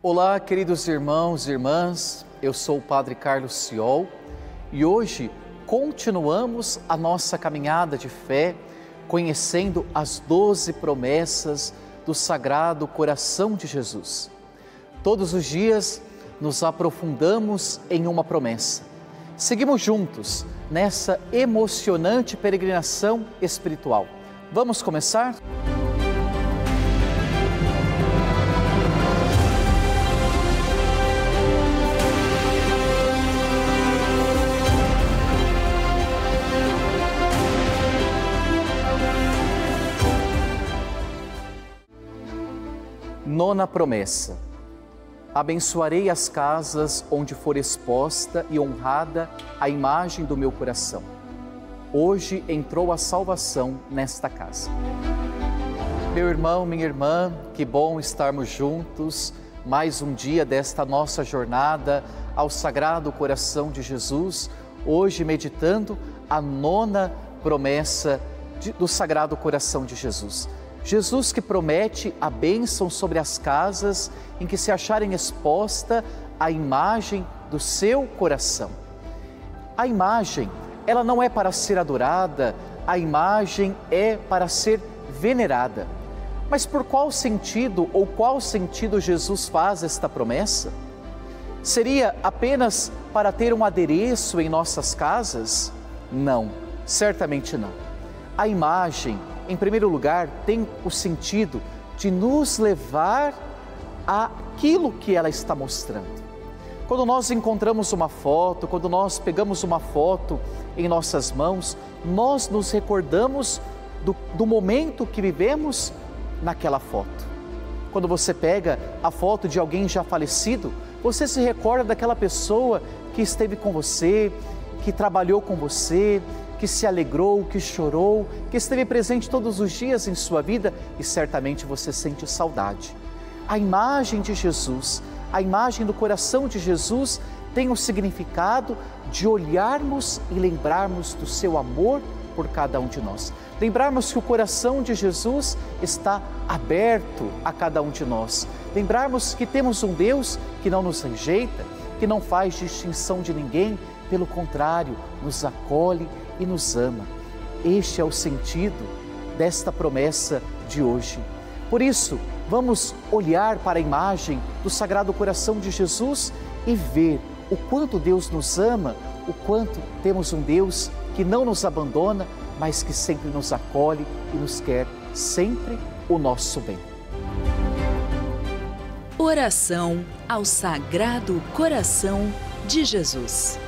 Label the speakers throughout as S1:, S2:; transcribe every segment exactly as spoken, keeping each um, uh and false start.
S1: Olá, queridos irmãos e irmãs, eu sou o Padre Carlos Ciol e hoje continuamos a nossa caminhada de fé, conhecendo as doze promessas do Sagrado Coração de Jesus. Todos os dias nos aprofundamos em uma promessa. Seguimos juntos nessa emocionante peregrinação espiritual. Vamos começar? Nona promessa: abençoarei as casas onde for exposta e honrada a imagem do meu coração. Hoje entrou a salvação nesta casa. Meu irmão, minha irmã, que bom estarmos juntos mais um dia desta nossa jornada ao Sagrado Coração de Jesus, hoje meditando a nona promessa de, do Sagrado Coração de Jesus. Jesus que promete a bênção sobre as casas em que se acharem exposta a imagem do seu coração. A imagem, ela não é para ser adorada, a imagem é para ser venerada. Mas por qual sentido ou qual sentido Jesus faz esta promessa? Seria apenas para ter um adereço em nossas casas? Não, certamente não. A imagem, em primeiro lugar, tem o sentido de nos levar àquilo que ela está mostrando. Quando nós encontramos uma foto, quando nós pegamos uma foto em nossas mãos, nós nos recordamos do, do momento que vivemos naquela foto. Quando você pega a foto de alguém já falecido, você se recorda daquela pessoa que esteve com você, que trabalhou com você, que se alegrou, que chorou, que esteve presente todos os dias em sua vida e certamente você sente saudade. A imagem de Jesus, a imagem do coração de Jesus tem o significado de olharmos e lembrarmos do seu amor por cada um de nós. Lembrarmos que o coração de Jesus está aberto a cada um de nós. Lembrarmos que temos um Deus que não nos rejeita, que não faz distinção de ninguém, pelo contrário, nos acolhe e nos ama. Este é o sentido desta promessa de hoje. Por isso, vamos olhar para a imagem do Sagrado Coração de Jesus e ver o quanto Deus nos ama, o quanto temos um Deus que não nos abandona, mas que sempre nos acolhe e nos quer sempre o nosso bem.
S2: Oração ao Sagrado Coração de Jesus.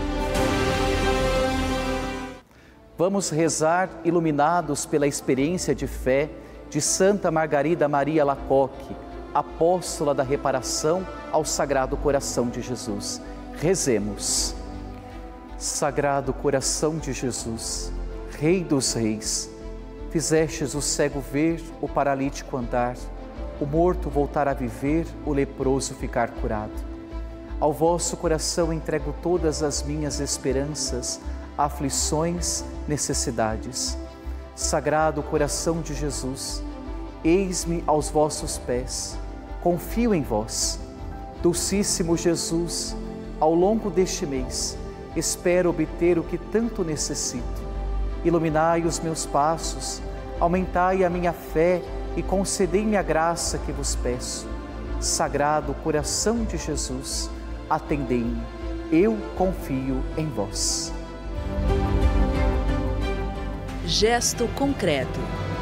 S1: Vamos rezar iluminados pela experiência de fé de Santa Margarida Maria Alacoque, apóstola da reparação ao Sagrado Coração de Jesus. Rezemos. Sagrado Coração de Jesus, Rei dos Reis, fizestes o cego ver, o paralítico andar, o morto voltar a viver, o leproso ficar curado. Ao vosso coração entrego todas as minhas esperanças, aflições, necessidades. Sagrado Coração de Jesus, eis-me aos vossos pés, confio em vós. Dulcíssimo Jesus, ao longo deste mês, espero obter o que tanto necessito. Iluminai os meus passos, aumentai a minha fé e concedei-me a graça que vos peço. Sagrado Coração de Jesus, atendei-me, eu confio em vós.
S2: Gesto concreto.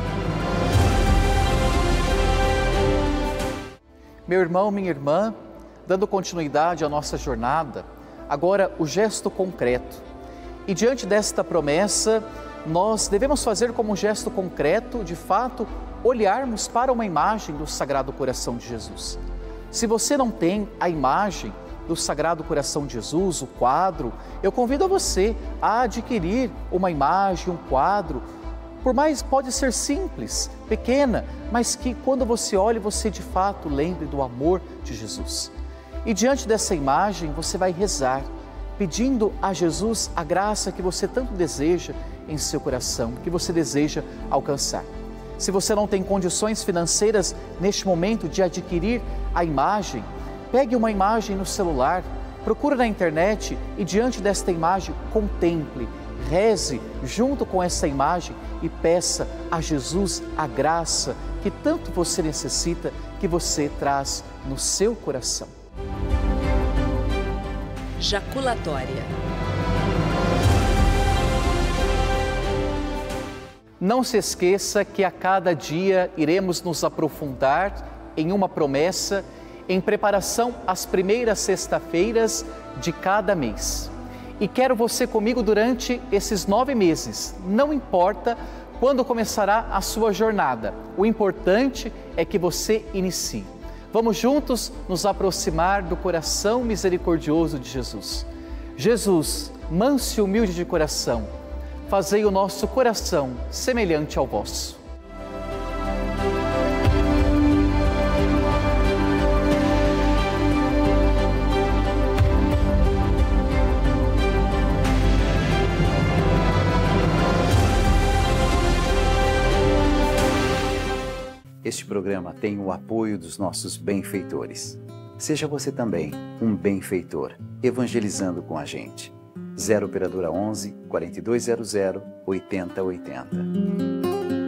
S1: Meu irmão, minha irmã, dando continuidade à nossa jornada, agora o gesto concreto. E diante desta promessa, nós devemos fazer como um gesto concreto, de fato, olharmos para uma imagem do Sagrado Coração de Jesus. Se você não tem a imagem do Sagrado Coração de Jesus, o quadro, eu convido a você a adquirir uma imagem, um quadro, por mais pode ser simples, pequena, mas que quando você olha, você de fato lembre do amor de Jesus. E diante dessa imagem, você vai rezar, pedindo a Jesus a graça que você tanto deseja em seu coração, que você deseja alcançar. Se você não tem condições financeiras neste momento de adquirir a imagem, pegue uma imagem no celular, procure na internet e diante desta imagem contemple, reze junto com essa imagem e peça a Jesus a graça que tanto você necessita, que você traz no seu coração.
S2: Jaculatória.
S1: Não se esqueça que a cada dia iremos nos aprofundar em uma promessa em preparação às primeiras sexta-feiras de cada mês. E quero você comigo durante esses nove meses, não importa quando começará a sua jornada, o importante é que você inicie. Vamos juntos nos aproximar do coração misericordioso de Jesus. Jesus, manso e humilde de coração, fazei o nosso coração semelhante ao vosso.
S3: Este programa tem o apoio dos nossos benfeitores. Seja você também um benfeitor, evangelizando com a gente. zero operadora onze, quarenta e dois zero zero, oitenta oitenta.